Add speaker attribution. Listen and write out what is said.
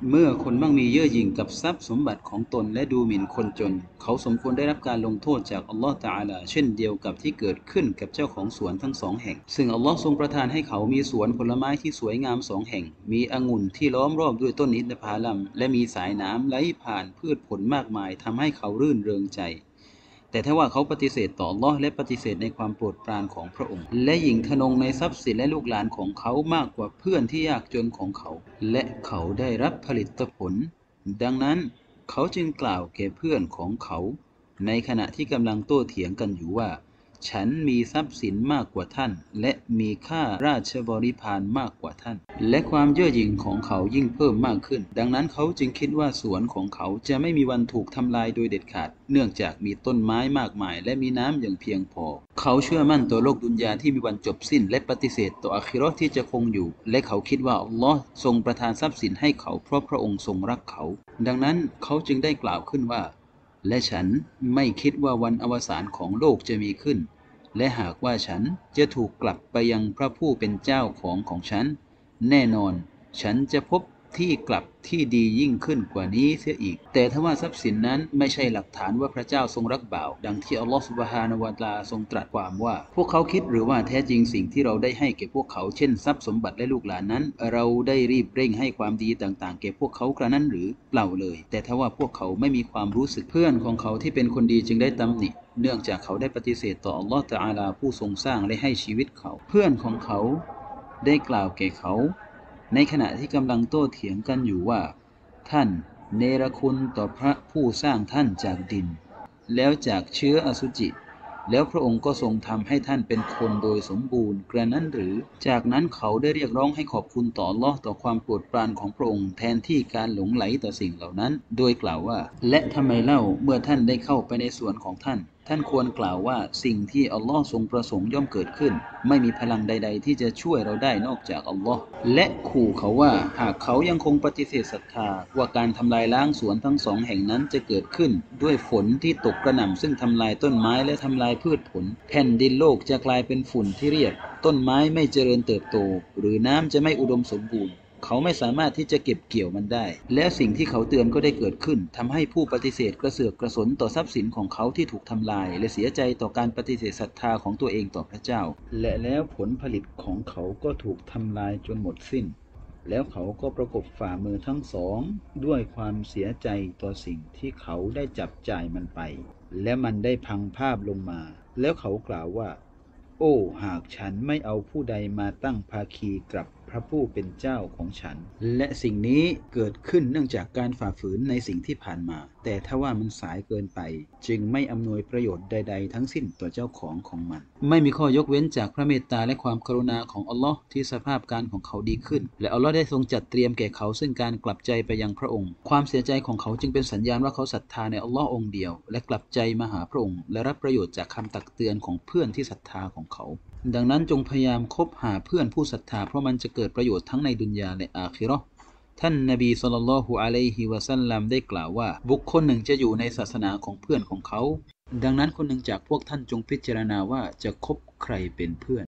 Speaker 1: เมื่อคนมั่งมีเย่อหยิ่งกับทรัพย์สมบัติของตนและดูหมิ่นคนจนเขาสมควรได้รับการลงโทษจากอัลลอฮฺตะอาลาเช่นเดียวกับที่เกิดขึ้นกับเจ้าของสวนทั้งสองแห่งซึ่งอัลลอฮฺทรงประทานให้เขามีสวนผลไม้ที่สวยงามสองแห่งมีองุ่นที่ล้อมรอบด้วยต้นอินทผลัมและมีสายน้ำไหลผ่านพืชผลมากมายทำให้เขารื่นเริงใจ แต่ถ้าว่าเขาปฏิเสธต่ออัลลอฮ์และปฏิเสธในความโปรดปรานของพระองค์และหยิ่งทะนงในทรัพย์สินและลูกหลานของเขามากกว่าเพื่อนที่ยากจนของเขาและเขาได้รับผลิตผลดังนั้นเขาจึงกล่าวแก่เพื่อนของเขาในขณะที่กำลังโต้เถียงกันอยู่ว่าฉันมีทรัพย์สินมากกว่าท่านและมีค่าราชบริพารมากกว่าท่านและความเย่อหยิ่งของเขายิ่งเพิ่มมากขึ้นดังนั้นเขาจึงคิดว่าสวนของเขาจะไม่มีวันถูกทำลายโดยเด็ดขาดเนื่องจากมีต้นไม้มากมายและมีน้ำอย่างเพียงพอเขาเชื่อมั่นต่อโลกดุนยาที่มีวันจบสิ้นและปฏิเสธต่ออาคิเราะห์ที่จะคงอยู่และเขาคิดว่าอัลลอฮ์ทรงประทานทรัพย์สินให้เขาเพราะพระองค์ทรงรักเขาดังนั้นเขาจึงได้กล่าวขึ้นว่าและฉันไม่คิดว่าวันอวสานของโลกจะมีขึ้นและหากว่าฉันจะถูกกลับไปยังพระผู้เป็นเจ้าของฉันแน่นอนฉันจะพบที่กลับที่ดียิ่งขึ้นกว่านี้เสียอีกแต่ถ้าว่าทรัพย์สินนั้นไม่ใช่หลักฐานว่าพระเจ้าทรงรักบ่าวดังที่อัลลอฮฺซุบฮานะฮูวะตะอาลาทรงตรัสความว่าพวกเขาคิดหรือว่าแท้จริงสิ่งที่เราได้ให้แก่พวกเขาเช่นทรัพย์สมบัติและลูกหลานนั้นเราได้รีบเร่งให้ความดีต่างๆแก่พวกเขากระนั้นหรือเปล่าเลยแต่ถ้าว่าพวกเขาไม่มีความรู้สึกเพื่อนของเขาที่เป็นคนดีจึงได้ตำหนิเนื่องจากเขาได้ปฏิเสธต่ออัลลอฮฺตะอาลาผู้ทรงสร้างและให้ชีวิตเขาเพื่อนของเขาได้กล่าวแก่เขาในขณะที่กำลังโต้เถียงกันอยู่ว่าท่านเนรคุณต่อพระผู้สร้างท่านจากดินแล้วจากเชื้ออสุจิแล้วพระองค์ก็ทรงทำให้ท่านเป็นคนโดยสมบูรณ์กระนั้นหรือจากนั้นเขาได้เรียกร้องให้ขอบคุณต่ออัลเลาะห์ต่อความโปรดปรานของพระองค์แทนที่การหลงไหลต่อสิ่งเหล่านั้นโดยกล่าวว่าและทำไมเล่าเมื่อท่านได้เข้าไปในสวนของท่านควรกล่าวว่าสิ่งที่อัลลอฮ์ทรงประสงค์ย่อมเกิดขึ้นไม่มีพลังใดๆที่จะช่วยเราได้นอกจากอัลลอฮ์และขู่เขาว่าหากเขายังคงปฏิเสธศรัทธาว่าการทำลายล้างสวนทั้งสองแห่งนั้นจะเกิดขึ้นด้วยฝนที่ตกกระหน่ำซึ่งทำลายต้นไม้และทำลายพืชผลแผ่นดินโลกจะกลายเป็นฝุ่นที่เรียบต้นไม้ไม่เจริญเติบโตหรือน้ำจะไม่อุดมสมบูรณ์เขาไม่สามารถที่จะเก็บเกี่ยวมันได้และสิ่งที่เขาเตือนก็ได้เกิดขึ้นทำให้ผู้ปฏิเสธกระเสือกกระสนต่อทรัพย์สินของเขาที่ถูกทำลายและเสียใจต่อการปฏิเสธศรัทธาของตัวเองต่อพระเจ้าและแล้วผลผลิตของเขาก็ถูกทำลายจนหมดสิ้นแล้วเขาก็ประกบฝ่ามือทั้งสองด้วยความเสียใจต่อสิ่งที่เขาได้จับจ่ายมันไปและมันได้พังภาพลงมาแล้วเขากล่าวว่าโอ้หากฉันไม่เอาผู้ใดมาตั้งภาคีกับพระผู้เป็นเจ้าของฉันและสิ่งนี้เกิดขึ้นเนื่องจากการฝ่าฝืนในสิ่งที่ผ่านมาแต่ถ้าว่ามันสายเกินไปจึงไม่อำนวยประโยชน์ใดๆทั้งสิ้นต่อเจ้าของมันไม่มีข้อยกเว้นจากพระเมตตาและความกรุณาของอัลลอฮ์ที่สภาพการของเขาดีขึ้นและอัลลอฮ์ได้ทรงจัดเตรียมแก่เขาซึ่งการกลับใจไปยังพระองค์ความเสียใจของเขาจึงเป็นสัญญาณว่าเขาศรัทธาในอัลลอฮ์องค์เดียวและกลับใจมาหาพระองค์และรับประโยชน์จากคำตักเตือนของเพื่อนที่ศรัทธาของเขาดังนั้นจงพยายามคบหาเพื่อนผู้ศรัทธาเพราะมันจะเกิดประโยชน์ทั้งในดุนยาและอาคิเราะห์ท่านนบีศ็อลลัลลอฮุอะลัยฮิวะซัลลัมได้กล่าวว่าบุคคลหนึ่งจะอยู่ในศาสนาของเพื่อนของเขาดังนั้นคนหนึ่งจากพวกท่านจงพิจารณาว่าจะคบใครเป็นเพื่อน